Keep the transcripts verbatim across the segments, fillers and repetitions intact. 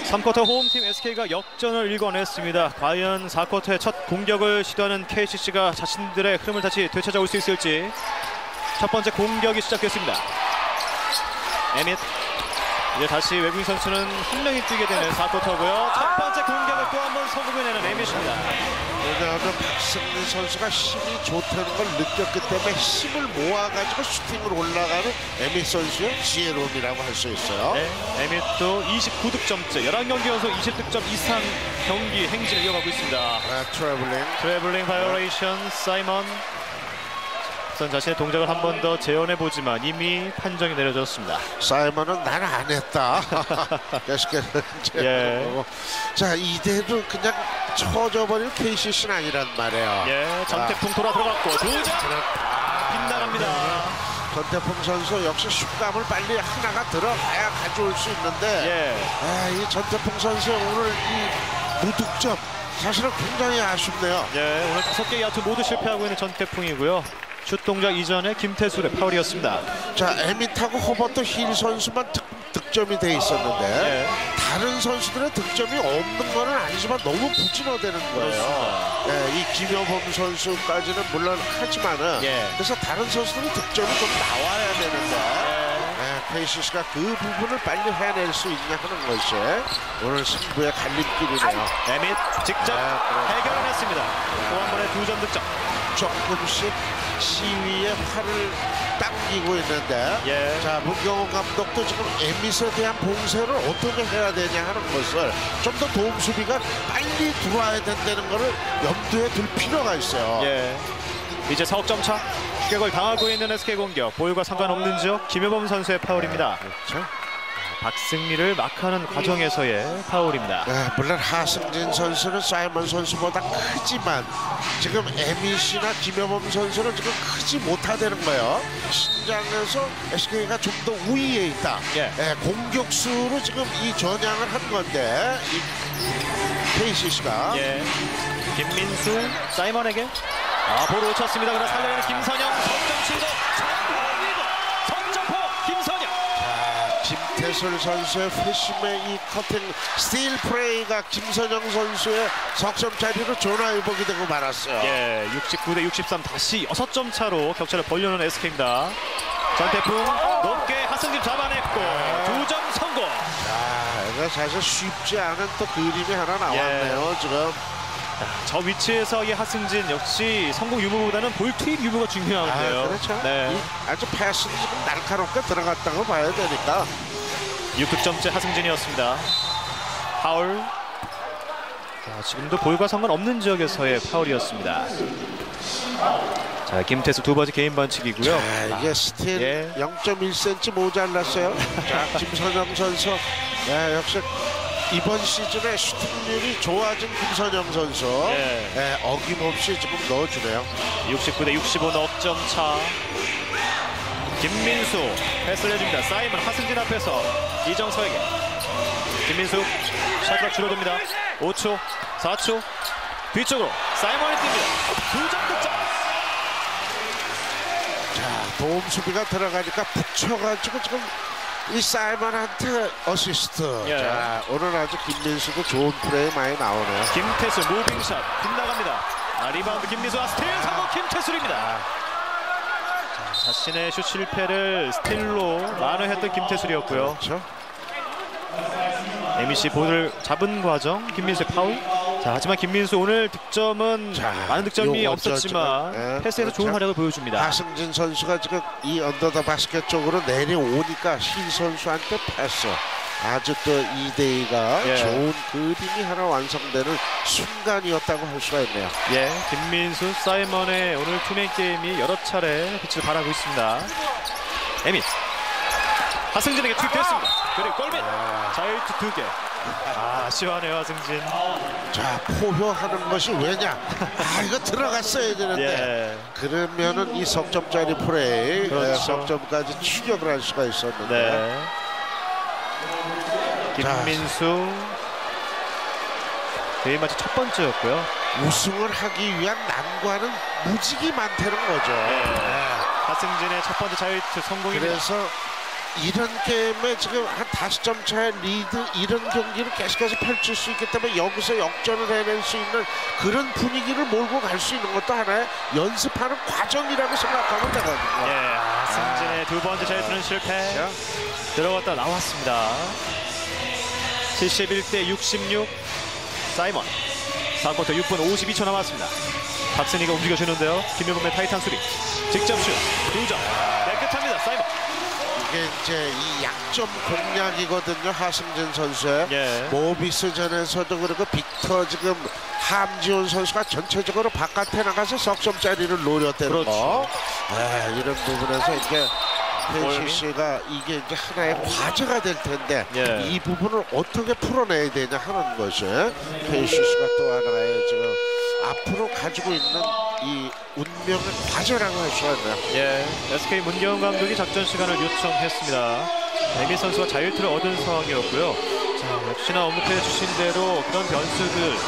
삼 쿼터 홈팀 에스케이가 역전을 일궈냈습니다. 과연 사 쿼터의 첫 공격을 시도하는 케이씨씨가 자신들의 흐름을 다시 되찾아올 수 있을지. 첫 번째 공격이 시작됐습니다. 에밋. 이제 다시 외국인 선수는 한 명이 뛰게 되는 사 쿼터고요. 첫 번째 공격을 또 한 번 성공해내는 에밋입니다. 왜냐하면 박승민 선수가 힘이 좋다는 걸 느꼈기 때문에 힘을 모아가지고 슈팅으로 올라가는 에밋 선수의 지혜로움이라고 할 수 있어요. 네, 에밋도 이십구 득점째, 열한 경기 연속 이십 득점 이상 경기 행진을 이어가고 있습니다. 아, 트래블링. 트래블링 바이올레이션 사이먼. 우선 자신의 동작을 한 번 더 재현해보지만 이미 판정이 내려졌습니다. 사이먼은 난 안 했다. 계속해서 예. 자, 이대로 그냥 쳐져버릴 케이씨씨는 아니란 말이에요. 예, 전태풍 돌아 들어갔고 두 점! 아, 빗나갑니다. 전태풍 선수 역시 슛감을 빨리 하나가 들어가야 가져올 수 있는데 예. 아, 이 전태풍 선수의 오늘 이 무득점 사실은 굉장히 아쉽네요. 예, 오늘 다섯 개의 야투 모두 실패하고 있는 전태풍이고요. 슛 동작 이전에 김태술의 파울이었습니다. 자, 에밋하고 호버트 힐 선수만 득, 득점이 돼 있었는데 예. 다른 선수들의 득점이 없는 건 아니지만 너무 부진화되는 거예요. 예, 이 김여범 선수까지는 물론 하지만은 예. 그래서 다른 선수들의 득점이 좀 나와야 되는데 예, 케이씨씨가 그 부분을 빨리 해낼 수 있냐 하는 것이 오늘 승부의 갈림길이네요. 에밋 직접 아, 해결해냈습니다. 또 한 번의 두 점 득점. 조금씩 시위에 팔을 당기고 있는데 예. 자, 문경원 감독도 지금 에밋에 대한 봉쇄를 어떻게 해야 되냐 하는 것을 좀 더 도움 수비가 빨리 들어와야 된다는 것을 염두에 둘 필요가 있어요. 예. 이제 사 점 차. 추격을 당하고 있는 에스케이 공격. 볼과 상관없는 지역 김효범 선수의 파울입니다. 그렇죠. 박승미를 마크하는 과정에서의 파울입니다. 네, 물론 하승진 선수는 사이먼 선수보다 크지만 지금 에밋이나 김여범 선수는 지금 크지 못하다는 거예요. 신장에서 에스케이가 좀 더 우위에 있다. 예. 네, 공격수로 지금 이 전향을 한 건데 이 케이씨씨가 예. 김민수 사이먼에게 아, 볼 놓쳤습니다. 그러나 살려내는 김선영 석점 시도 석점포 김선영. 김태술 선수의 회심의 이 커팅 스틸 플레이가 김선영 선수의 석점 자리로 전화위복이 되고 말았어요. 예, 육십구 대 육십삼 다시 여섯 점 차로 격차를 벌려놓은 에스케이입니다. 전태풍 높게 하승진 잡아냈고 두 점 성공. 자, 이거 사실 쉽지 않은 또 그림이 하나 나왔네요. 예. 지금 저 위치에서 이 하승진 역시 성공 유무보다는 볼 투입 유무가 중요한데요. 아, 그렇죠. 네. 이 아주 패스도 지금 날카롭게 들어갔다고 봐야 되니까. 육 득점째 하승진이었습니다. 파울. 자, 지금도 볼과 상관없는 지역에서의 파울이었습니다. 자, 김태수 두 번째 개인 반칙이고요. 자, 이게 스틸 예. 영 점 일 센티미터 모자랐어요. 자, 김선영 선수. 예, 역시 이번 시즌에 슈팅률이 좋아진 김선영 선수. 예. 예, 어김없이 지금 넣어주네요. 육십구 대 육십오 넉 점 차. 김민수 패스를 해줍니다. 사이먼 하승진 앞에서 이정서에게. 김민수 샷각 줄어듭니다. 오 초, 사 초. 뒤쪽으로 사이먼이 뜁니다. 두 점 득점. 자, 도움 수비가 들어가니까 붙여가지고 지금 이 사이먼한테 어시스트. 예. 자, 오늘 아주 김민수도 좋은 플레이 많이 나오네요. 김태수 무빙샷 빗나갑니다. 아, 리바운드 김민수 아, 스틸 성공 김태술입니다. 자, 자신의 슛 실패를 스틸로 만회했던 김태술이었고요. 그렇죠. 에미씨 볼을 잡은 과정 김민수의 파울. 자, 하지만 김민수 오늘 득점은 자, 많은 득점이 요거 없었지만 저, 저, 예, 패스에서 그렇죠. 좋은 활약을 보여줍니다. 하승진 선수가 지금 이 언더 더 바스켓 쪽으로 내려오니까 힐 선수한테 패스. 아주 또 이 대 이가 예. 좋은 그림이 하나 완성되는 순간이었다고 할 수가 있네요. 예, 김민수, 사이먼의 오늘 투맨 게임이 여러 차례 빛을 발하고 있습니다. 에밋 하승진에게 투입됐습니다. 그리고 골밑 자유투 두 개. 아, 아쉬워하네요 하승진. 자, 포효하는 것이 왜냐? 아, 이거 들어갔어야 되는데. 예. 그러면은 이 석점짜리 플레이, 그렇죠. 예, 석점까지 추격을 할 수가 있었는데. 네. 김민수 개인 마치 첫 번째였고요. 우승을 하기 위한 난관은 무지개 많다는 거죠. 네. 네. 하승진의 첫 번째 자유투 성공입니다. 그래서 이런 게임에 지금 한 다섯 점 차의 리드 이런 경기를 계속해서 펼칠 수 있기 때문에 여기서 역전을 해낼 수 있는 그런 분위기를 몰고 갈 수 있는 것도 하나의 연습하는 과정이라고 생각하면 되거든요. 예, 승진의 두 번째 자유투는 실패. 자, 들어갔다 나왔습니다. 칠십일 대 육십육. 사이먼. 사 쿼터 육 분 오십이 초 남았습니다. 박승희가 움직여주는데요. 김효범의 타이트한 수비. 직접 슛. 두 점. 깨끗합니다. 사이먼. 이게 이제 이 약점 공략이거든요. 하승진 선수의. 예. 모비스전에서도 그렇고 빅터 지금 함지훈 선수가 전체적으로 바깥에 나가서 석점짜리를 노렸다는 그렇죠. 거. 네, 이런 부분에서 이제 케이씨씨가 이게 이제 하나의 과제가 될 텐데 예. 이 부분을 어떻게 풀어내야 되냐 하는 것이 케이씨씨가 또 하나의 지금 앞으로 가지고 있는 이 운명의 과제라고 할 수가 있네요. 예, 에스케이 문경훈 감독이 작전 시간을 요청했습니다. 에미 선수가 자유투를 얻은 상황이었고요. 자, 역시나 언급해 주신 대로 그런 변수들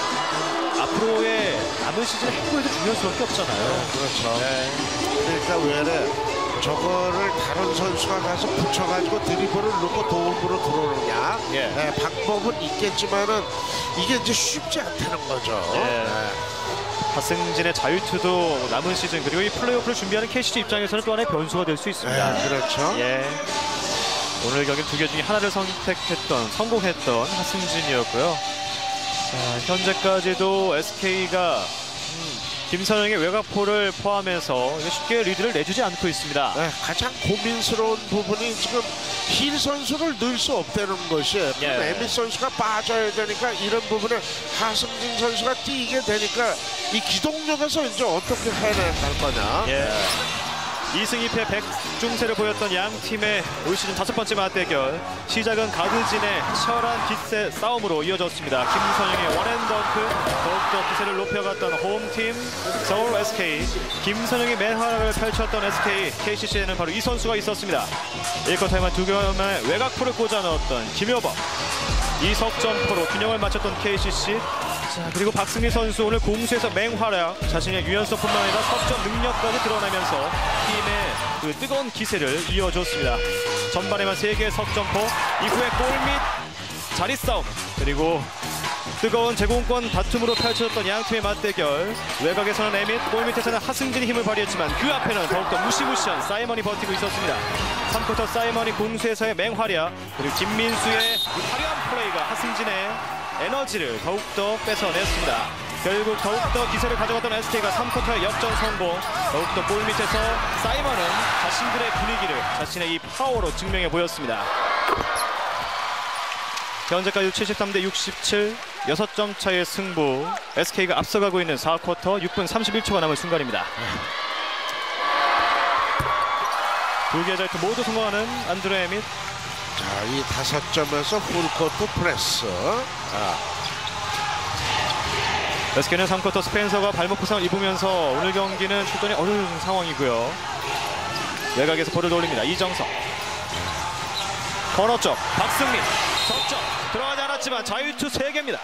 앞으로의 남은 시즌 행보에도 중요할 수밖에 없잖아요. 그렇죠. 네. 그러니까 왜 저거를 다른 선수가 가서 붙여가지고 드리블을 넣고 도움으로 들어오느냐. 예. 네, 방법은 있겠지만은 이게 이제 쉽지 않다는 거죠. 예. 네. 하승진의 자유투도 남은 시즌 그리고 이 플레이오프를 준비하는 케이씨씨 입장에서는 또 하나의 변수가 될 수 있습니다. 네, 그렇죠. 예. 오늘 경기 두 개 중에 하나를 선택했던 성공했던 하승진이었고요. 자, 현재까지도 에스케이가 음, 김선영의 외곽포를 포함해서 쉽게 리드를 내주지 않고 있습니다. 네, 가장 고민스러운 부분이 지금 힐 선수를 넣을 수 없다는 것이 예. 에미 선수가 빠져야 되니까 이런 부분에 하승진 선수가 뛰게 되니까 이 기동력에서 이제 어떻게 해낼 거냐. 예. 이 승 이 패 백중세를 보였던 양 팀의 올 시즌 다섯 번째 맞대결. 시작은 가드진의 치열한 기세 싸움으로 이어졌습니다. 김선영의 원앤덩크 더욱더 기세를 높여갔던 홈팀 서울 에스케이. 김선영이 맨하라를 펼쳤던 에스케이. 케이씨씨에는 바로 이 선수가 있었습니다. 일 쿼터에만 두 개만의 외곽포를 꽂아 넣었던 김효범. 이 석점포로 균형을 맞췄던 케이씨씨. 자, 그리고 박승희 선수 오늘 공수에서 맹활약, 자신의 유연성뿐만 아니라 석점 능력까지 드러내면서 팀의 그 뜨거운 기세를 이어줬습니다. 전반에만 세 개의 석점포, 이후에 골 및 자리 싸움, 그리고 뜨거운 제공권 다툼으로 펼쳐졌던 양 팀의 맞대결. 외곽에서는 에밋, 골 밑에서는 하승진이 힘을 발휘했지만 그 앞에는 더욱더 무시무시한 사이먼이 버티고 있었습니다. 삼 쿼터 사이먼이 공수에서의 맹활약, 그리고 김민수의 이 화려한 플레이가 하승진의 에너지를 더욱더 뺏어냈습니다. 결국 더욱더 기세를 가져갔던 에스케이가 삼 쿼터의 역전 성공. 더욱더 골 밑에서 사이먼은 자신들의 분위기를 자신의 이 파워로 증명해 보였습니다. 현재까지 칠십삼 대 육십칠, 여섯 점 차의 승부. 에스케이가 앞서가고 있는 사 쿼터 육 분 삼십일 초가 남은 순간입니다. 두 개의 자유투 모두 성공하는 안드레 에밋. 자, 이 다섯 점에서 풀코트 프레스. 자, 에스케이는 삼 쿼터 스펜서가 발목 부상을 입으면서 오늘 경기는 출전이 어려운 상황이고요. 외곽에서 볼을 돌립니다. 이정석. 코너 쪽 박승민. 석점 들어가지 않았지만 자유투 세 개입니다.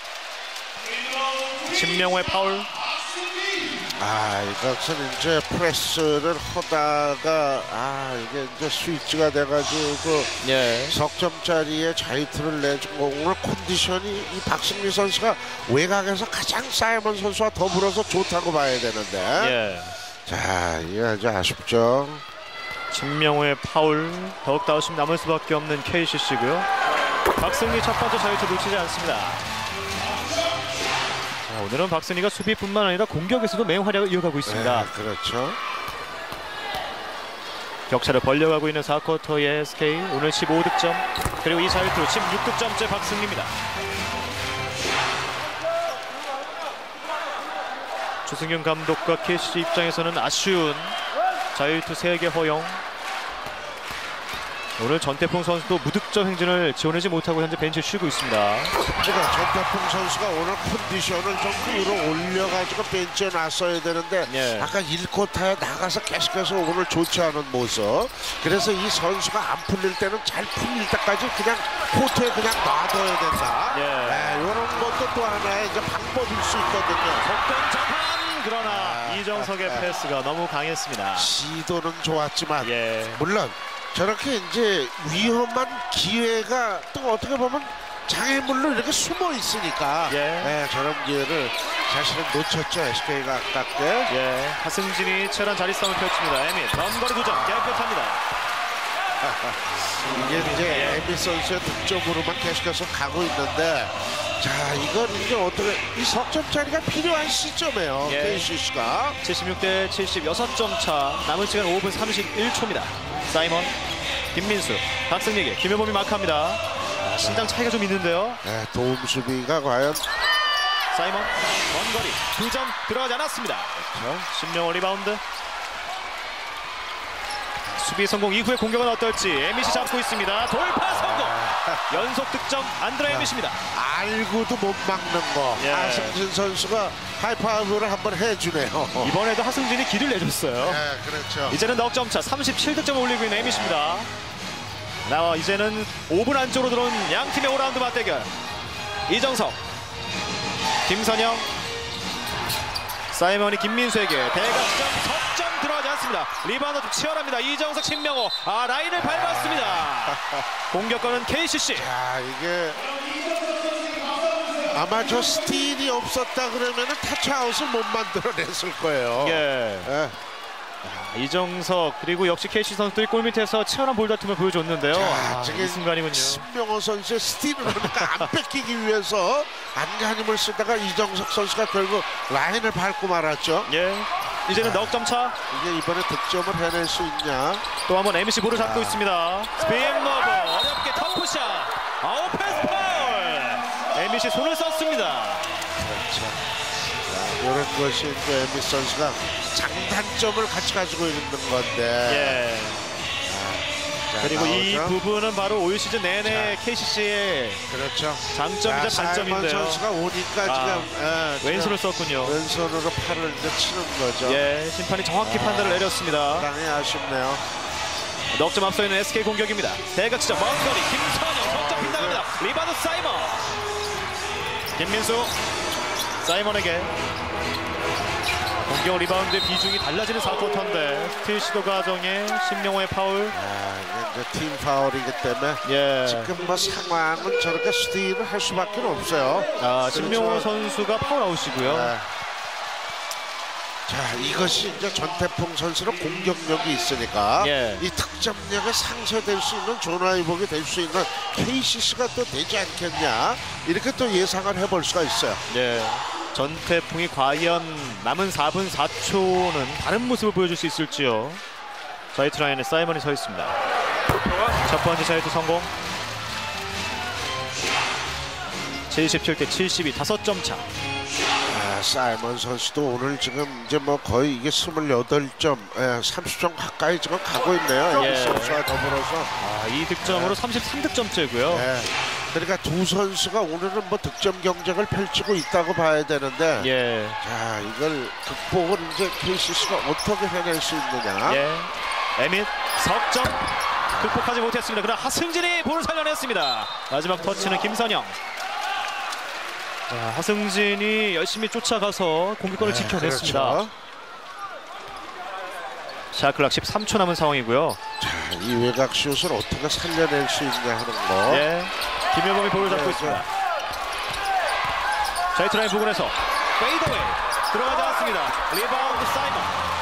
신명호의 파울. 아, 이것은 이제 프레스를 하다가 아, 이게 이제 스위치가 돼가지고 예. 석점짜리에 자유투를 내준 거. 오늘 컨디션이 이 박승민 선수가 외곽에서 가장 사이먼 선수와 더불어서 좋다고 봐야 되는데. 예. 자, 이게 아주 아쉽죠. 신명호의 파울. 더욱더 아쉬움 남을 수밖에 없는 케이씨씨고요. 박승리 첫 번째 자유투 놓치지 않습니다. 자, 오늘은 박승리가 수비뿐만 아니라 공격에서도 맹활약을 이어가고 있습니다. 네, 그렇죠. 격차를 벌려가고 있는 사 쿼터의 에스케이. 오늘 십오 득점, 그리고 이 자유투 십육 득점째 박승리입니다. 주승균 감독과 케이씨씨 입장에서는 아쉬운 자유투 세 개 허용. 오늘 전태풍 선수도 무득점 행진을 지원하지 못하고 현재 벤치에 쉬고 있습니다. 그러니까 전태풍 선수가 오늘 컨디션을 좀 끌어올려가지고 벤치에 놨어야 되는데 예. 아까 일 쿼터에 나가서 계속해서 오늘 좋지 않은 모습. 그래서 이 선수가 안 풀릴 때는 잘 풀릴 때까지 그냥 코트에 그냥 놔둬야 된다. 예. 네, 이런 것도 또 하나의 이제 방법일 수 있거든요. 속된 자판! 그러나 아, 이정석의 아, 아. 패스가 너무 강했습니다. 시도는 좋았지만 예. 물론 저렇게 이제 위험한 기회가 또 어떻게 보면 장애물로 이렇게 숨어 있으니까 예. 네, 저런 기회를 사실은 놓쳤죠. 에스케이가 아깝게. 예, 하승진이 치열한 자리 싸움을 펼칩니다. 에밋 먼거리 두 점 깨끗합니다. 이게 이제 에밋 선수의 득점으로만 계속해서 가고 있는데 자 이건 이제 어떻게 이 석점짜리가 필요한 시점이에요. 예. 케이씨씨가 칠십육 대 칠십육 점 차, 남은 시간 오 분 삼십일 초입니다. 사이먼, 김민수, 박승예에게 김효범이 마크합니다. 아, 신장 차이가 좀 있는데요. 네, 도움 수비가 과연 사이먼 먼거리 두 점 들어가지 않았습니다. 그렇죠? 신명호 리바운드. 수비 성공 이후에 공격은 어떨지 에밋이 잡고 있습니다. 돌파 성공. 연속 득점 안드레 에밋입니다. 알고도 못 막는 거. 예. 하승진 선수가 하이파이브를 한번 해주네요. 이번에도 하승진이 길을 내줬어요. 네, 그렇죠. 이제는 넉 점 차 삼십칠 득점을 올리고 있는 에밋입니다. 나와 이제는 오 분 안쪽으로 들어온 양 팀의 오 라운드 맞대결. 이정석, 김선영, 사이먼이 김민수에게 대각점 석점 들어가지 않습니다. 리바운드 좀 치열합니다. 이정석, 신명호 아 라인을 밟았습니다. 공격권은 케이씨씨. 자 이게 아마 저 스틸이 없었다 그러면은 타치아웃을 못 만들어냈을 거예요. 예. 예. 이정석 그리고 역시 케이씨 선수들이 골밑에서 치열한 볼다툼을 보여줬는데요. 자, 아, 지금 이 순간이군요. 신명호 선수의 스틸을 그러니까 안 뺏기기 위해서 안간힘을 쓰다가 이정석 선수가 결국 라인을 밟고 말았죠. 예. 이제는 넉 점 차. 이게 이번에 득점을 해낼 수 있냐? 또 한번 에밋이 볼을 잡고 아. 있습니다. 스피인 러브 어렵게 터프샷. 아 오펜스 파울. 에밋이 손을 썼습니다. 그렇죠. 이런 것이 이제 에밋 선수가 장단점을 같이 가지고 있는 건데. 예. 자, 그리고 이 나오죠? 부분은 바로 올 시즌 내내 케이씨씨의 그렇죠. 장점이자 자, 단점인데요. 사이먼 선수가 오니까 아, 지금 예, 지금 왼손을 썼군요. 왼손으로 팔을 이제 치는 거죠. 예, 심판이 정확히 아. 판단을 내렸습니다. 상당히 아쉽네요. 넉 점 앞서 있는 에스케이 공격입니다. 대각지점 먼거리 김선영 석점 빗나갑니다. 리바드 사이먼. 김민수 사이먼에게 공격 리바운드의 비중이 달라지는 사 쿼터인데 스틸 시도 과정에 신명호의 파울. 아, 이게 이제 팀 파울이기 때문에 예. 지금 뭐 상황은 저렇게 스틸을 할 수밖에 없어요. 아, 신명호 그렇죠. 선수가 파울 아웃이고요. 네. 자 이것이 이제 전태풍 선수는 공격력이 있으니까 예. 이 득점력에 상쇄될 수 있는 조나이복이 될 수 있는 케이씨씨가 또 되지 않겠냐 이렇게 또 예상을 해볼 수가 있어요. 네. 전태풍이 과연 남은 사 분 사 초는 다른 모습을 보여줄 수 있을지요. 자이트 라인에 사이먼이 서 있습니다. 첫 번째 자이트 성공. 칠십칠 대 칠십이 다섯 점 차. 아, 사이먼 선수도 오늘 지금 이제 뭐 거의 이게 스물여덟 점, 예, 삼십 점 가까이 지금 가고 있네요. 예. 에미 선수와 더불어서. 아, 이 득점으로 삼십삼 득점째고요. 예. 그러니까 두 선수가 오늘은 뭐 득점 경쟁을 펼치고 있다고 봐야 되는데 예. 자 이걸 극복을 이제 케이씨씨가 어떻게 해낼 수 있느냐. 예. 에밋 석점 극복하지 못했습니다. 그러나 하승진이 볼을 살려냈습니다. 마지막 터치는 김선영. 자, 하승진이 열심히 쫓아가서 공격권을 네, 지켜냈습니다. 그렇죠. 샤클락 십삼 초 남은 상황이고요. 자, 이 외곽 슛을 어떻게 살려낼 수 있냐 하는 거. 예. 김효범이 볼을 잡고 네, 있습니다. 자이트라인 부근에서 페이더웨이 들어가지 않았습니다. 리바운드 사이먼.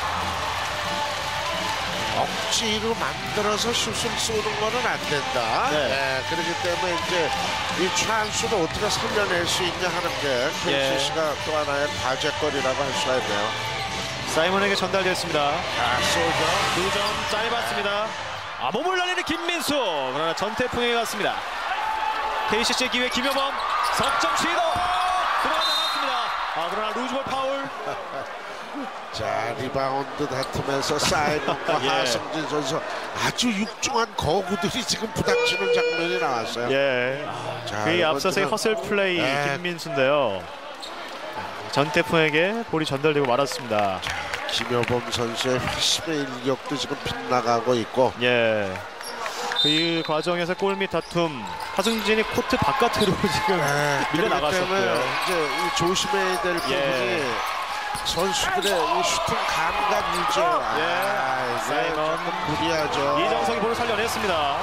억지로 만들어서 슛을 쏘는 거는 안 된다. 네. 네, 그렇기 때문에 이제 이 찬스를 어떻게 살려낼 수 있냐 하는 게 케이씨씨가 또 하나의 과제거리라고 할 수가 있네요. 사이먼에게 전달됐습니다. 자, 쏘죠. 두 점 짧았습니다. 아, 몸을 날리는 김민수. 그러나 전태풍에게 갔습니다. 케이씨씨 기회 김효범 석점 시도 들어가지 않았습니다. 아, 그러나 루즈볼 파울. 자, 리바운드 다툼에서 사이먼과 예. 하승진 선수 아주 육중한 거구들이 지금 부닥치는 장면이 나왔어요. 예. 자, 그에 이번 앞서서의 주는- 허슬 플레이 네. 김민수인데요. 전태풍에게 볼이 전달되고 말았습니다. 김효범 선수의 회심의 일격도 지금 빗나가고 있고. 예. 그 과정에서 골밑 다툼. 하승진이 코트 바깥으로 지금 네, 밀려 그렇기 때문에 나갔었고요. 이제 이 조심해야 될 부분이 예. 선수들의 이 슈팅 감각 유지. 아, 예. 이게 사이먼. 조금 무리하죠. 이정성이 볼을 살려냈습니다.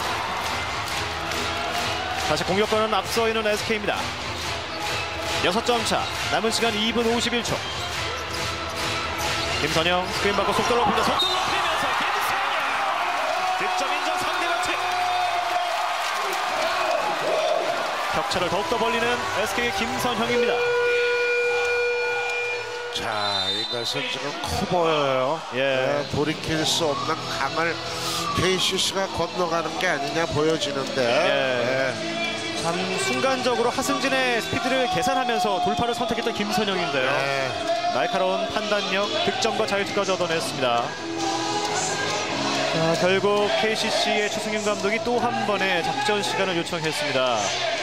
다시 공격권은 앞서 있는 에스케이입니다. 여섯 점 차. 남은 시간 이 분 오십일 초. 김선영 스크린 받고 속도를 높입니다. 속도를 높이면서 김선영 득점 인정 상대방 측. 격차를 더욱더 벌리는 에스케이의 김선형입니다. 자, 이것은 지금 커 보여요. 예. 네, 돌이킬 수 없는 강을 케이씨씨가 건너가는 게 아니냐 보여지는데. 예. 네. 참 순간적으로 하승진의 스피드를 계산하면서 돌파를 선택했던 김선영인데요. 네. 날카로운 판단력, 득점과 자유투까지 얻어냈습니다. 자, 결국 케이씨씨의 추승윤 감독이 또 한 번의 작전 시간을 요청했습니다.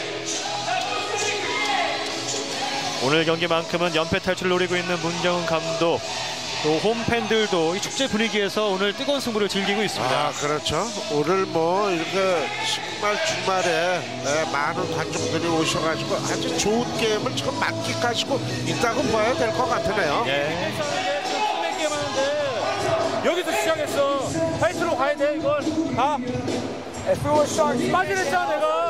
오늘 경기만큼은 연패 탈출을 노리고 있는 문경은 감독, 또 홈팬들도 이 축제 분위기에서 오늘 뜨거운 승부를 즐기고 있습니다. 아, 그렇죠. 오늘 뭐 이렇게 정말 주말에 네, 많은 관중들이 오셔가지고 아주 좋은 게임을 지금 만끽하시고 있다고 봐야 될 것 같으네요. 예. 게임 하는데 여기서 시작했어. 타이틀로 가야 돼 이건. 다. 빠지랬잖아 내가.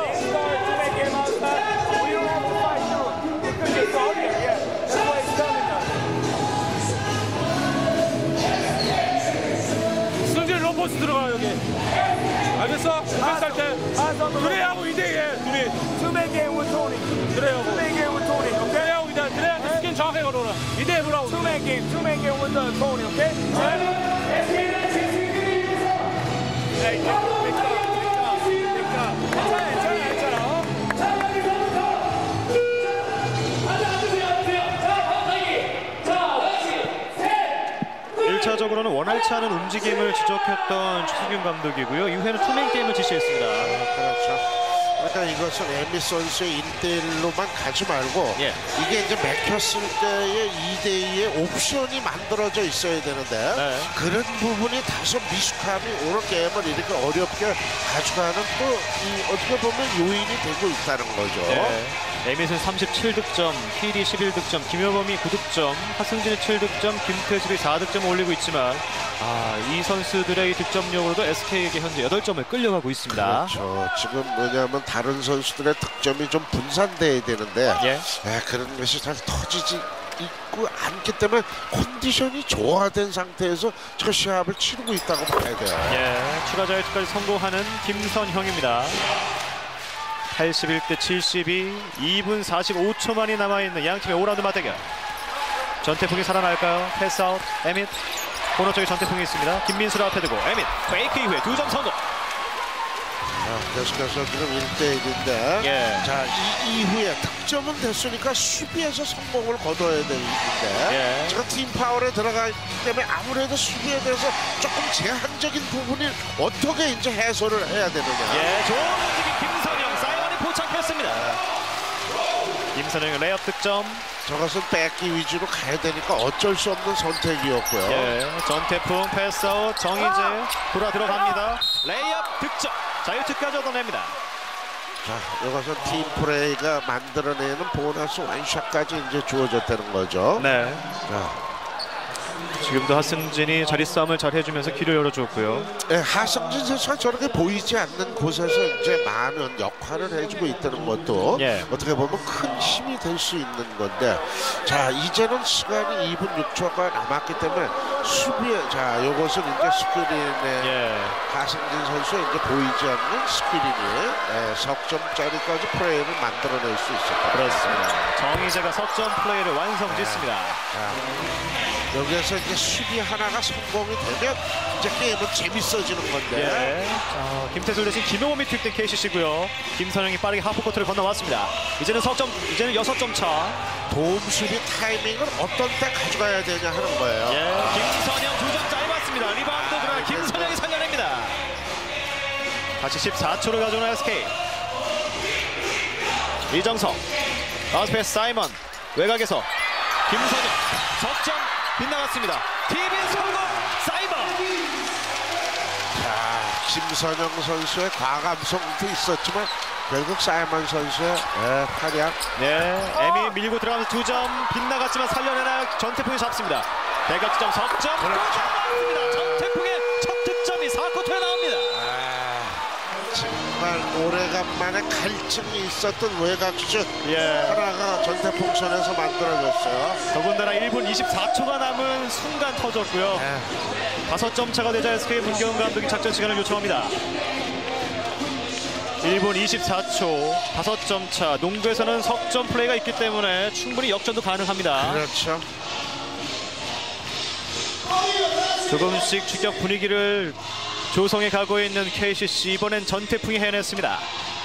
승진 로포스 들어가 여기. 알겠어? 패스할 때 드레하고 이대해 둘이. 드레하고 드레하고 드레하고 이대 드레한테 스킨 정확하게 걸어라. 이대해 보라고. 투맨 게임 투맨 게임 with the Tony, okay? 일 차적으로는 원활치 않은 움직임을 지적했던 추승균 감독이고요. 이후에는 투맨 게임을 지시했습니다. 그렇죠. 그러니까 이것은 에미 선수의 일 대 일로만 가지 말고 예. 이게 이제 막혔을 때의 이 대 이의 옵션이 만들어져 있어야 되는데 네. 그런 부분이 다소 미숙함이 오늘 게임을 이렇게 어렵게 가져가는 또 이 어떻게 보면 요인이 되고 있다는 거죠. 네. 에밋은 삼십칠 득점, 힐이 십일 득점, 김효범이 구 득점, 하승진이 칠 득점, 김태술이 사 득점을 올리고 있지만 아, 이 선수들의 이 득점력으로도 에스케이에게 현재 여덟 점을 끌려가고 있습니다. 그렇죠. 지금 뭐냐면 다른 선수들의 득점이 좀 분산돼야 되는데 예. 에, 그런 것이 잘 터지지 있고 않기 때문에 컨디션이 조화된 상태에서 저 시합을 치르고 있다고 봐야 돼요. 예, 추가 자유투까지 성공하는 김선형입니다. 팔십일 대 칠십이, 이 분 사십오 초 만이 남아있는 양팀의 오 라운드 맞대결. 전태풍이 살아날까요? 패스아웃, 에밋. 코너 쪽에 전태풍이 있습니다. 김민수를 앞에 두고 에밋, 페이크 이후에 두 점 성공. 자, 계속해서 지금 일 대 일인데 예. 자, 이 이후에 득점은 됐으니까 수비에서 성공을 거둬야 되는데 예. 지금 팀 파울에 들어가기 때문에 아무래도 수비에 대해서 조금 제한적인 부분이 어떻게 이제 해소를 해야 되느냐. 예, 좋은 움직임 김선영, 사이먼이 포착했습니다. 김선영의 레이업 득점. 저것은 뺏기 위주로 가야 되니까 어쩔 수 없는 선택이었고요. 예, 전태풍 패스아웃, 정희재 돌아 들어갑니다. 레이업 득점, 자유투까지 얻어냅니다. 자, 이것은 팀 플레이가 만들어내는 보너스 원샷까지 이제 주어졌다는 거죠. 네. 자, 지금도 하승진이 자리 싸움을 잘 해주면서 길을 열어줬고요. 예, 하승진 선수가 저렇게 보이지 않는 곳에서 이제 많은 역할을 해주고 있다는 것도 예. 어떻게 보면 큰 힘이 될 수 있는 건데, 자, 이제는 시간이 이 분 육 초가 남았기 때문에 수비에, 자, 요것은 이제 스크린에 예. 하승진 선수의 이제 보이지 않는 스크린이 예, 석점짜리까지 플레이를 만들어낼 수 있을 것 그렇습니다. 정희재가 석점 플레이를 완성짓습니다. 자, 여기에서 이제 수비 하나가 성공이 되면 이제 게임은 재밌어지는 건데. 예. 자, 김태술 대신 김용범이 투입된 케이씨씨고요. 김선영이 빠르게 하프코트를 건너왔습니다. 이제는 석점, 이제는 여섯 점 차. 도움 수비 타이밍을 어떤 때 가져가야 되냐 하는 거예요. 예. 김선영 두 점 짧았습니다. 리바운드 그러나 김선영이 살려냅니다. 다시 십사 초를 가져오는 에스케이. 이정성. 바운스 패스 사이먼. 외곽에서 김선영. 석점 빗나갔습니다. 티비 성공 사이먼. 자, 김선영 선수의 과감성도 있었지만 결국 사이먼 선수의 예, 활약. 네, 에미 밀고 들어가면서 두 점 빗나갔지만 살려내나 전태풍이 잡습니다. 대각점 석점 나왔습니다. 전태풍의 첫 득점이 사 쿼터에 나옵니다. 아, 정말 오래간만에 갈증이 있었던 외곽슛 예. 하나가 전태풍 선에서 만들어졌어요. 더군다나 일 분 이십사 초가 남은 순간 터졌고요. 예. 다섯 점 차가 되자 에스케이 문경은 감독이 작전 시간을 요청합니다. 일 분 이십사 초 다섯 점 차. 농구에서는 석점 플레이가 있기 때문에 충분히 역전도 가능합니다. 그렇죠. 조금씩 추격 분위기를 조성해 가고 있는 케이씨씨. 이번엔 전태풍이 해냈습니다.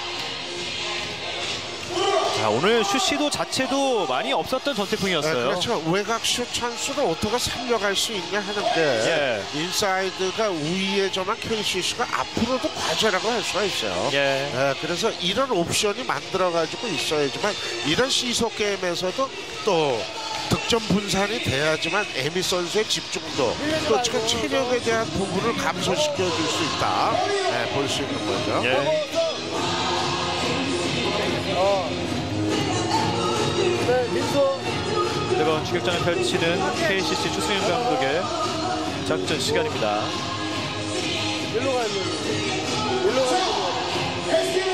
자, 오늘 슛 시도 자체도 많이 없었던 전태풍이었어요. 네, 그렇죠. 외곽슛 찬스를 어떻게 살려갈 수 있냐 하는데 예. 인사이드가 우위에서만 케이씨씨가 앞으로도 과제라고 할 수가 있어요. 예. 네, 그래서 이런 옵션이 만들어가지고 있어야지만 이런 시소 게임에서도 또 득점 분산이 돼야지만 에미 선수의 집중도 또 지금 체력에 대한 부분을 감소시켜 줄 수 있다. 네, 볼 수 있는 거죠. 예. 뜨거운 추격전을 펼치는 케이씨씨 추승현 감독의 작전 시간입니다. 일로 가야 돼. 일로 가야 돼.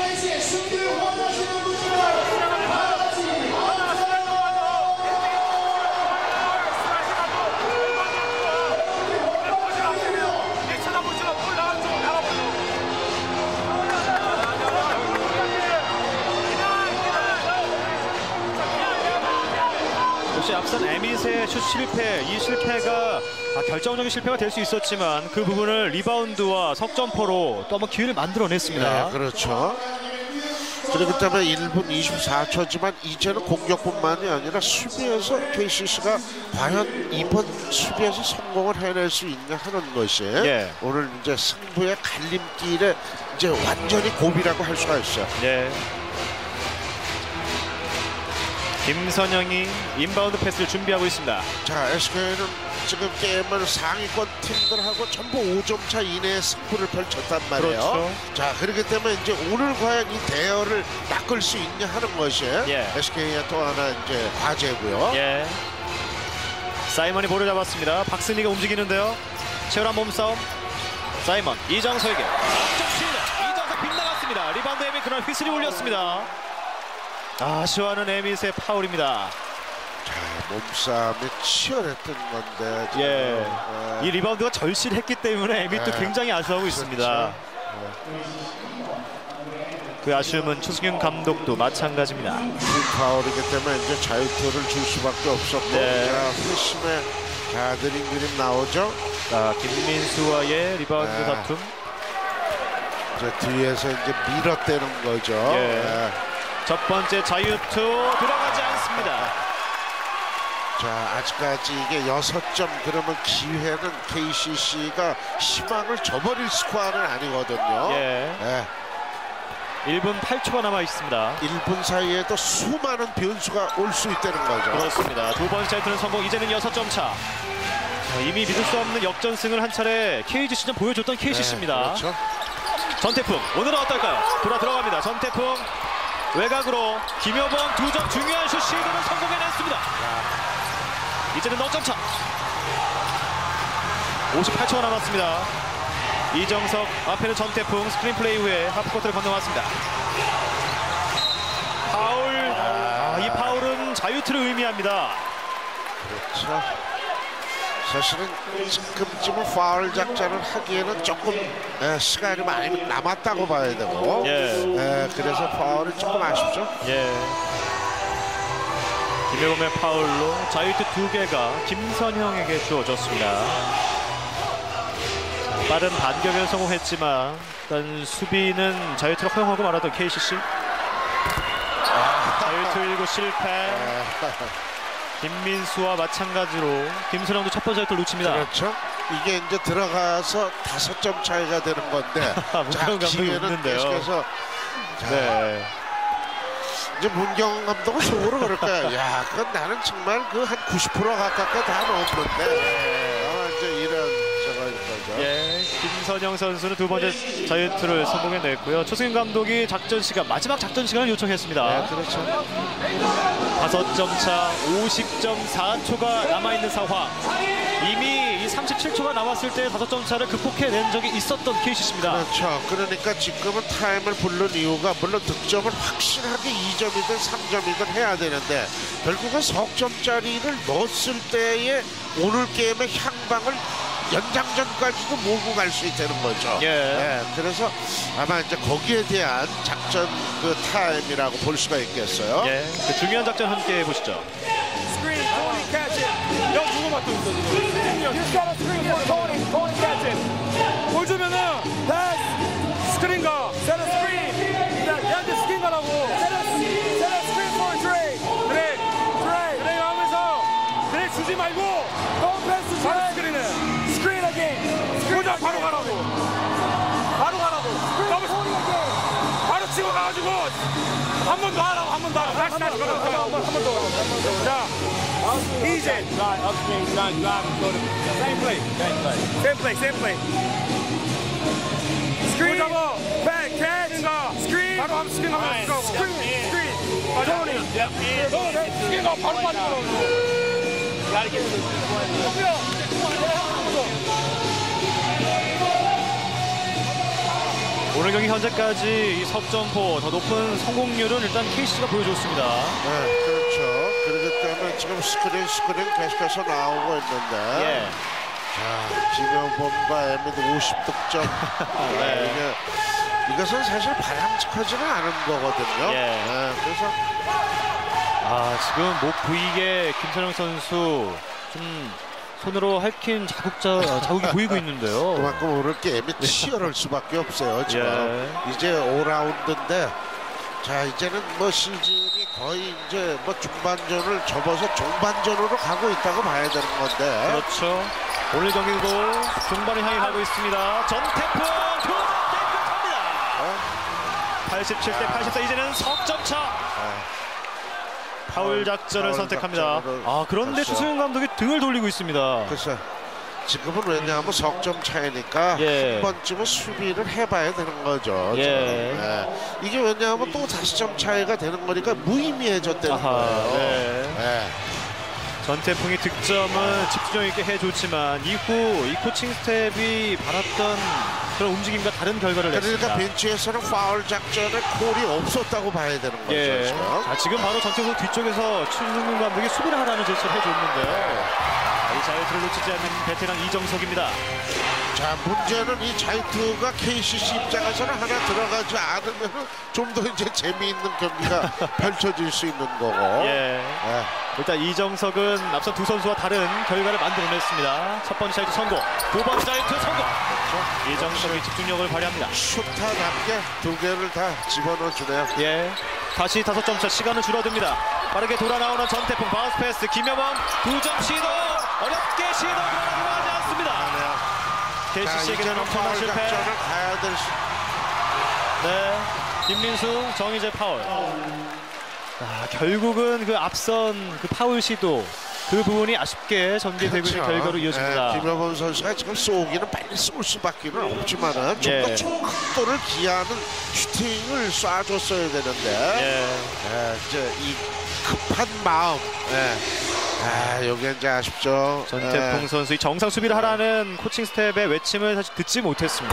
역시 앞선 에밋의 슛 실패, 이 실패가 아, 결정적인 실패가 될 수 있었지만 그 부분을 리바운드와 석점포로 또 한번 기회를 만들어냈습니다. 네, 그렇죠. 그렇기 때문에 일 분 이십사 초지만 이제는 공격뿐만이 아니라 수비에서 케이씨씨가 과연 이번 수비에서 성공을 해낼 수 있냐 하는 것이 예. 오늘 이제 승부의 갈림길에 이제 완전히 고비라고 할 수가 있어요. 네. 김선영이 인바운드 패스를 준비하고 있습니다. 자, 에스케이는 지금 게임을 상위권 팀들하고 전부 오 점 차 이내의 승부를 펼쳤단 말이에요. 그렇죠. 자, 그렇기 때문에 이제 오늘 과연 이 대열을 낚을 수 있냐 하는 것이 예. 에스케이의 또 하나 이제 과제고요. 예. 사이먼이 볼을 잡았습니다. 박승희가 움직이는데요. 치열한 몸싸움. 사이먼 이정석에게 득점입니다. 이정석 빗나갔습니다. 리바운드 에밋 그러나 휘슬이 울렸습니다. 아쉬워하는 에밋의 파울입니다. 자, 몸싸움이 치열했던 건데 지금, 예. 어, 이 리바운드가 절실했기 때문에 에밋도 네. 굉장히 아쉬워하고 있습니다. 그 아쉬움은 추승윤 감독도 마찬가지입니다. 이 파울이기 때문에 이제 자유투를 줄 수밖에 없었고 네. 자, 회심의 자, 느린 그림 나오죠. 자, 김민수와의 리바운드 네. 다툼. 이제 뒤에서 이제 밀어대는 거죠. 예. 예. 첫 번째 자유투 들어가지 않습니다. 자, 아직까지 이게 여섯 점 그러면 기회는 케이씨씨가 희망을 저버릴 스코어는 아니거든요. 예. 예. 일 분 팔 초가 남아 있습니다. 일 분 사이에도 수많은 변수가 올 수 있다는 거죠. 그렇습니다. 두 번째 자유투는 성공. 이제는 여섯 점 차. 자, 이미 믿을 수 없는 역전승을 한 차례 케이지씨전 보여줬던 케이씨씨입니다. 네, 그렇죠. 전태풍 오늘은 어떨까요? 돌아 들어갑니다. 전태풍 외곽으로 김효범 두 점 중요한 슛 시도를 성공해냈습니다. 이제는 넉 점 차. 오십팔 초가 남았습니다. 이정석 앞에는 전태풍 스크린 플레이 후에 하프코트를 건너왔습니다. 파울. 아, 이 파울은 자유투를 의미합니다. 그렇죠. 사실은 지금쯤은 파울 작전을 하기에는 조금 에, 시간이 많이 남았다고 봐야 되고 예. 에, 그래서 파울이 조금 아쉽죠. 예. 김효범의 파울로 자유투 두 개가 김선형에게 주어졌습니다. 빠른 반격에 성공했지만 일단 수비는 자유투를 허용하고 말았던 케이씨씨. 자유투 일 구 실패. 김민수와 마찬가지로 김선영도 첫 번째 자유투를 놓칩니다. 그렇죠. 이게 이제 들어가서 다섯 점 차이가 되는 건데 자, 문경 감독이 기회는 웃는데요. 계속해서 자, 네. 이제 문경 감독은 속으로 그럴 거야. 야, 그건 나는 정말 그 한 구십 퍼센트 가깝게 다 넣었는데 어, 이제 이런 저거 거죠. 예, 김선영 선수는 두 번째 자유투를 성공해냈고요. 초승현 감독이 작전 시간, 마지막 작전 시간을 요청했습니다. 네, 그렇죠. 다섯 점 차, 오십 점 사 초가 남아있는 상황. 이미 이 삼십칠 초가 남았을 때 다섯 점 차를 극복해낸 적이 있었던 케이씨씨입니다. 그렇죠. 그러니까 지금은 타임을 부른 이유가 물론 득점을 확실하게 이 점이든 삼 점이든 해야 되는데 결국은 석점짜리를 넣었을 때의 오늘 게임의 향방을 연장전까지도 몰고 갈 수 있다는 거죠. 예. 네, 그래서 아마 이제 거기에 대한 작전 그 타임이라고 볼 수가 있겠어요. 예, 그 중요한 작전 함께 보시죠. 스크린, 토니, 캐치. 형 누구 맡고 있어 지금? 토니, 토니, 캐치. 볼 주면은 패스, 스크린 가. 세트 스크린. 얘한테 스크린 가라고. 세트 스크린 for 트레이. 그래, 트레이. 그래 하면서 그래 주지 말고. 또 패스 바로 스크린해. 스크린 again. 보자 바로 가라고. 바로 가라고. 더블 바로 치고 가가지고 한 번 더 하라고 한 번 더 하라고. 다시 다시 가라고. 한번 한 번 더. 자, 이제 same play, same play, same play. 스크린 잡아. 백 캐치. 스크린. 바로 하면 스크린 하면 스크린. 스크린. 스크린. 맞아. 스크린 가 바로 빠지고. 오늘 경기 현재까지 이 석점포 더 높은 성공률은 일단 케이씨씨가 보여줬습니다. 네, 그렇죠. 그렇기 때문에 지금 스크린 스크린 계속해서 나오고 있는데 예. 자, 김효범과 에미드 오십 득점. 네. 이게, 이것은 사실 바람직하지는 않은 거거든요. 예. 네, 그래서 아, 지금 목 부위에 김선영 선수 좀 손으로 핥힌 자국자, 자국이 보이고 있는데요. 그만큼 오늘 게임이 치열할 수밖에 없어요. 지금 예. 이제 오 라운드인데 자 이제는 뭐 시즌이 거의 이제 뭐 중반전을 접어서 중반전으로 가고 있다고 봐야 되는 건데. 그렇죠. 오늘 경기도 중반을 향해 가고 있습니다. 전태풍 두 점 깨끗합니다. 팔십칠 대 팔십사. 이제는 석점 차. 네. 파울 작전을 파울 선택합니다. 작전으로 아, 그런데 갔죠. 추승현 감독이 등을 돌리고 있습니다. 글쎄 지금은 왜냐하면 석점 차이니까 예. 한 번쯤은 수비를 해봐야 되는 거죠. 예. 예. 이게 왜냐하면 또 다섯 점 차이가 되는 거니까 무의미해졌다는 아하, 거예요. 네. 예. 전태풍이 득점은 집중력 있게 해줬지만 이후 이 코칭 스텝이 바랐던 그런 움직임과 다른 결과를 냈습니다. 그러니까 벤치에서는 파울 작전에 콜이 없었다고 봐야 되는 거죠. 예. 지금. 자, 지금 바로 전태풍 뒤쪽에서 추승훈 감독이 수비를 하라는 제스처를 해줬는데요. 아, 이 자유투를 놓치지 않는 베테랑 이정석입니다. 자 문제는 이 자유투가 케이씨씨 입장에서는 하나 들어가지 않으면 좀 더 이제 재미있는 경기가 펼쳐질 수 있는 거고. 예. 예. 일단 이정석은 앞선 두 선수와 다른 결과를 만들어냈습니다. 첫 번째 자유투 성공, 두 번째 자유투 성공. 이정석이 집중력을 발휘합니다. 슈타답게 두 개를 다 집어넣어 주네요. 예. 다시 다섯 점 차. 시간은 줄어듭니다. 빠르게 돌아 나오는 전태풍 바운스 패스. 김여범 두 점 시도. 어렵게 시도 들어가지 않습니다. 케이씨씨에게는 엄청난 실패. 작전을 가야 될 수. 네. 김민수, 정희재 파울. 아, 결국은 그 앞선 그 파울 시도 그 부분이 아쉽게 전개되고 있는 결과로 이어집니다. 예, 김여범 선수가 지금 쏘기는 빨리 쏠 수밖에는 없지만은 좀 더 예. 중각도를 기하는 슈팅을 쏴줬어야 되는데. 예. 예, 이제 이 급한 마음. 예. 아, 여기 이제 아쉽죠. 전태풍 예. 선수 이 정상 수비를 하라는 코칭 스텝의 외침을 사실 듣지 못했습니다.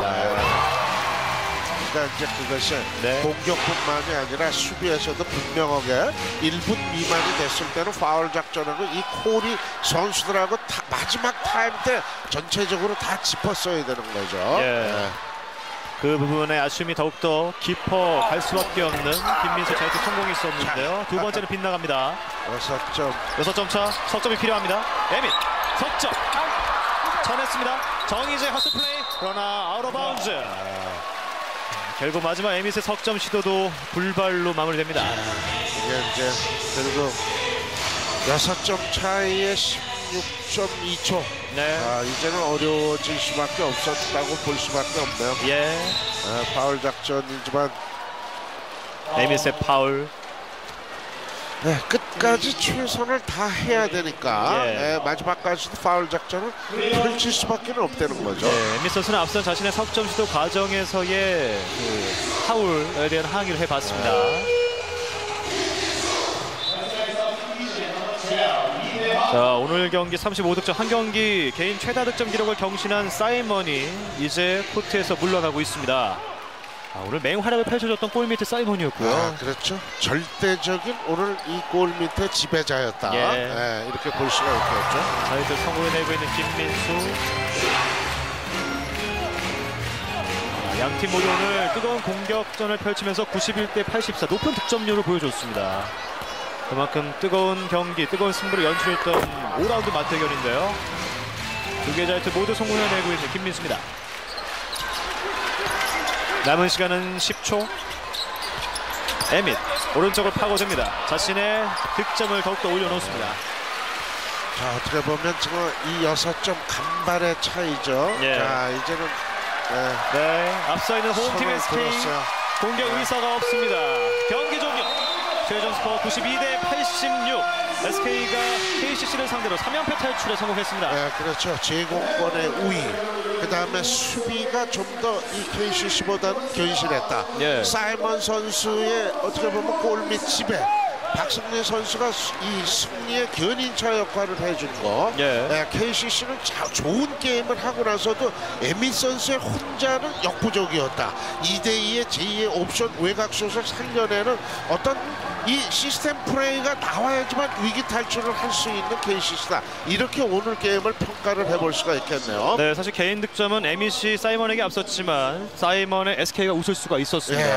그러니까 이제 그것이 네. 공격뿐만이 아니라 수비에서도 분명하게 일 분 미만이 됐을 때는 파울 작전하고 이 콜이 선수들하고 다, 마지막 타임 때 전체적으로 다 짚었어야 되는 거죠. 예. 예. 그 부분에 아쉬움이 더욱더 깊어 갈 수밖에 없는 김민수 자유투 성공이 있었는데요. 두 번째는 빗나갑니다. 여섯 점. 여섯 점 차. 석점이 필요합니다. 에밋 석점 쳐냈습니다. 정희재 헛스 플레이. 그러나 아웃 오브 바운즈. 결국 마지막 에밋의 석점 시도도 불발로 마무리됩니다. 이게 이제 그리고 여섯 점 차이에 십육 점 이 초. 네. 아, 이제는 어려워질 수밖에 없었다고 볼 수밖에 없네요. 예. 아, 파울 작전이지만 에밋의 파울. 네, 끝까지 최선을 다 해야 되니까 예. 네, 마지막까지도 파울 작전을 펼칠 수밖에 없다는 거죠. 네, 엠미 선수는 앞선 자신의 석점 시도 과정에서의 그 파울에 대한 항의를 해봤습니다. 자, 오늘 경기 삼십오 득점, 한 경기 개인 최다 득점 기록을 경신한 사이먼이 이제 코트에서 물러나고 있습니다. 아, 오늘 맹활약을 펼쳐줬던 골밑 사이먼이었고요. 아, 그렇죠. 절대적인 오늘 이 골 밑의 지배자였다. 예. 네, 이렇게 볼 수가 있겠죠. 자, 이제 성공해내고 있는 김민수. 아, 양팀 모두 오늘 뜨거운 공격전을 펼치면서 구십일 대 팔십사 높은 득점률을 보여줬습니다. 그만큼 뜨거운 경기, 뜨거운 승부를 연출했던 오 라운드 맞대결인데요. 두 개 자유투 모두 성공해내고 있는 김민수입니다. 남은 시간은 십 초. 에밋 오른쪽을 파고듭니다. 자신의 득점을 더욱더 올려놓습니다. 자, 어떻게 보면 지금 이 여섯 점 간발의 차이죠. 예. 자, 이제는 네, 네, 앞서 있는 홈팀 손을 에스케이 들었어요. 공격 의사가 없습니다. 경기 종료. 최종 스코어 구십이 대 팔십육. 에스케이가 케이씨씨를 상대로 삼 연패 탈출에 성공했습니다. 네, 그렇죠. 제공권의 우위. 그 다음에 수비가 좀 더 이 케이씨씨보다는 견실했다. 예. 사이먼 선수의 어떻게 보면 골밑 지배. 박승리 선수가 수- 이 승리의 견인차 역할을 해준 거. 예. 네, 케이씨씨는 자, 좋은 게임을 하고 나서도 에밋 선수의 혼자는 역부족이었다. 이 대 이의 제이의 옵션 외곽슛을 살려내는 어떤 이 시스템 플레이가 나와야지만 위기 탈출을 할 수 있는 케이씨씨다. 이렇게 오늘 게임을 평가를 해볼 수가 있겠네요. 네, 사실 개인 득점은 에밋이 사이먼에게 앞섰지만 사이먼의 에스케이가 웃을 수가 있었습니다. 예.